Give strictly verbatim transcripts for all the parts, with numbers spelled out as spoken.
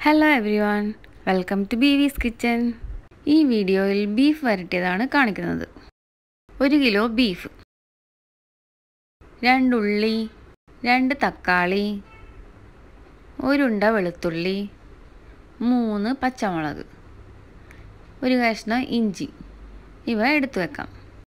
Hello everyone, welcome to Beevi's kitchen. ഈ വീഡിയോയിൽ beef വരട്ടിയതാണ് കാണിക്കുന്നത്. ഒരു കിലോ ബീഫ്, രണ്ടുള്ളി, രണ്ട് തക്കാളി, ഒരുണ്ട വെളുത്തുള്ളി, മൂന്ന് പച്ചമുളക്, ഒരു കഷ്ണം ഇഞ്ചി ഇവ എടുത്തു വെക്കാം.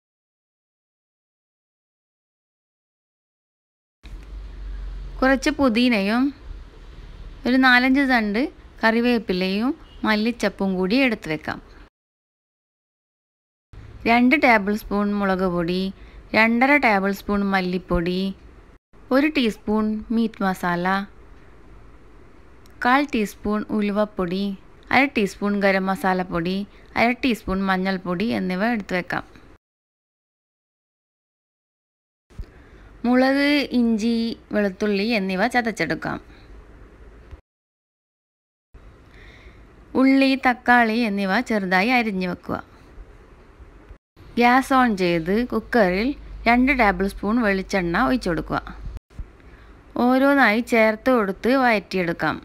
കുറച്ച് പുതിനയും ഒരു നാലഞ്ച് തണ്ട് കറിവേപ്പിലയും മല്ലിച്ചപ്പും കൂടി എടുത്തു വെക്കാം. രണ്ട് ടേബിൾ സ്പൂൺ മുളക് പൊടി, രണ്ടര ടേബിൾ സ്പൂൺ മല്ലിപ്പൊടി, ഒരു ടീസ്പൂൺ മീറ്റ് മസാല, കാൽ ടീസ്പൂൺ ഉലുവപ്പൊടി, അര ടീസ്പൂൺ ഗരം മസാലപ്പൊടി, അര ടീസ്പൂൺ മഞ്ഞൾപ്പൊടി എന്നിവ എടുത്തു വെക്കാം. മുളക്, ഇഞ്ചി, വെളുത്തുള്ളി എന്നിവ ചതച്ചെടുക്കാം. ഉള്ളി, തക്കാളി എന്നിവ ചെറുതായി അരിഞ്ഞു വെക്കുക. ഗ്യാസ് ഓൺ ചെയ്ത് കുക്കറിൽ രണ്ട് ടേബിൾ സ്പൂൺ വെളിച്ചെണ്ണ ഒഴിച്ചു കൊടുക്കുക. ഓരോന്നായി ചേർത്ത് കൊടുത്ത് വഴറ്റിയെടുക്കാം.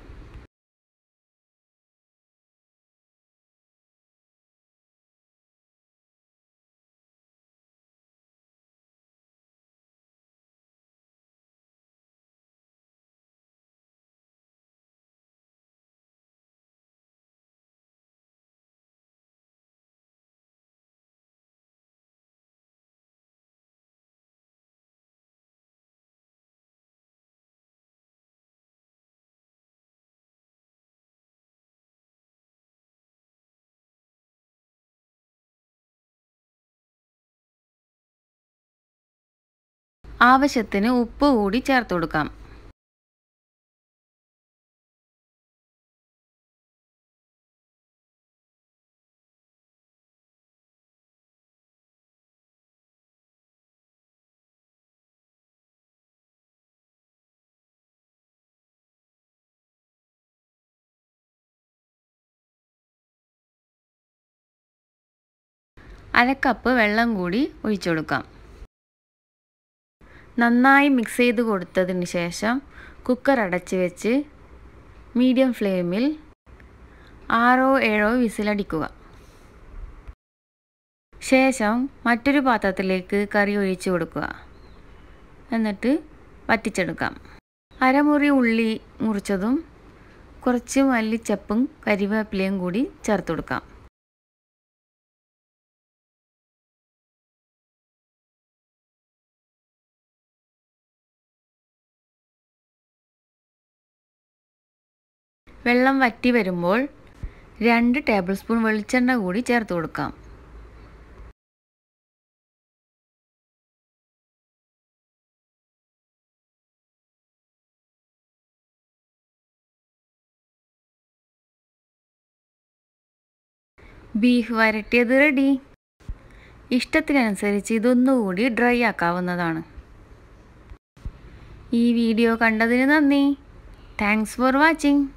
ആവശ്യത്തിന് ഉപ്പ് കൂടി ചേർത്ത് കൊടുക്കാം. അര കപ്പ് വെള്ളം കൂടി ഒഴിച്ചു കൊടുക്കാം. നന്നായി മിക്സ് ചെയ്ത് കൊടുത്തതിന് ശേഷം കുക്കർ അടച്ച് വെച്ച് മീഡിയം ഫ്ലെയിമിൽ ആറോ ഏഴോ വിസിലടിക്കുക. ശേഷം മറ്റൊരു പാത്രത്തിലേക്ക് കറി ഒഴിച്ചു കൊടുക്കുക. എന്നിട്ട് വറ്റിച്ചെടുക്കാം. അരമുറി ഉള്ളി മുറിച്ചതും കുറച്ച് മല്ലിച്ചപ്പും കരിവേപ്പിലയും കൂടി ചേർത്ത് കൊടുക്കാം. വെള്ളം വറ്റി വരുമ്പോൾ രണ്ട് ടേബിൾ സ്പൂൺ വെളിച്ചെണ്ണ കൂടി ചേർത്ത് കൊടുക്കാം. ബീഫ് വരട്ടിയത് റെഡി. ഇഷ്ടത്തിനനുസരിച്ച് ഇതൊന്നുകൂടി ഡ്രൈ ആക്കാവുന്നതാണ്. ഈ വീഡിയോ കണ്ടതിന് നന്ദി. Thanks for watching.